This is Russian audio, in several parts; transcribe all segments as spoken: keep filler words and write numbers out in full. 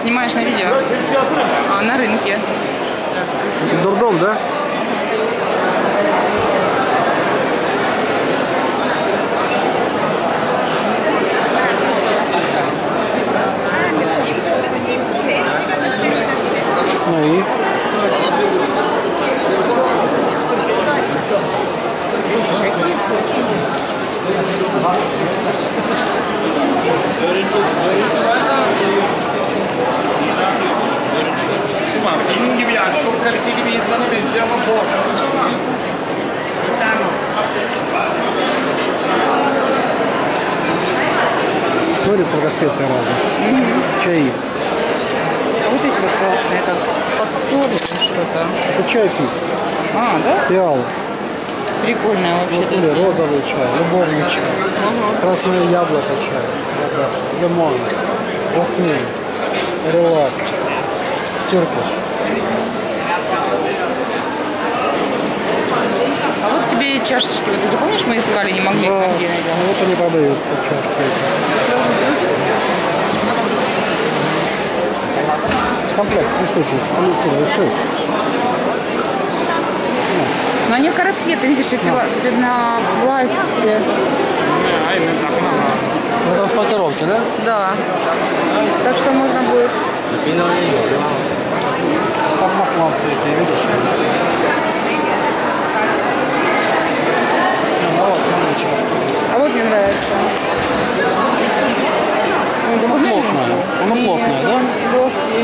Снимаешь на видео? А, на рынке. Дурдом, да? Ну и? Benim gibi yani çok kaliteli bir insana benziyor ama boş. Смотри, сколько специй разных. Mm-hmm. Чаи. А вот эти вот классные, это подсоль что-то. Это чай пить. А, да? Пиал. Прикольная Вот вообще. смотри, розовый чай, любовный чай. Ага. Красное яблоко чай. Лимон. Жасмин. Релакс. Тюркиш. А вот тебе чашечки, вот ты помнишь, мы искали, не могли Да, их нигде найти. вот они продаются, чашки. Комплект, три штуки, они сказали, шесть. Но они в коробке, ты видишь, их на пластике. На транспортировке, да? Да. Так что можно будет. Там масла всякие, видишь? Ну вот, смотри, чашка. А вот мне нравится. Оно плотное, оно плотное, да? Легкий.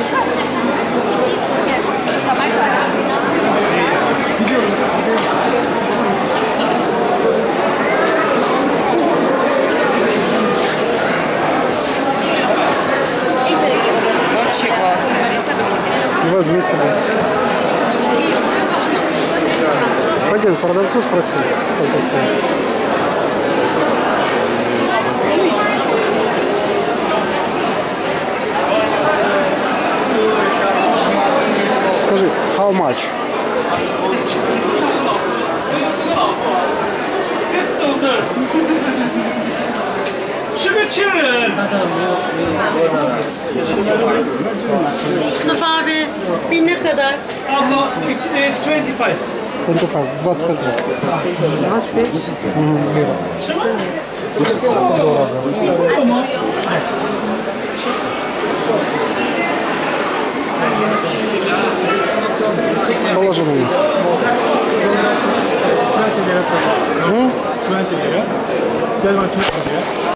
Вообще классно. Возьми себе. Пойдем, продавцу спроси, сколько стоит. Скажи, how much? Sugar children. Mustafa abi, bin ne kadar? Abla twenty five. двадцать пять. двадцать пять. двадцать пять? Угу, лира. Дорого. Положи на место. twenty lira. That one twenty lira.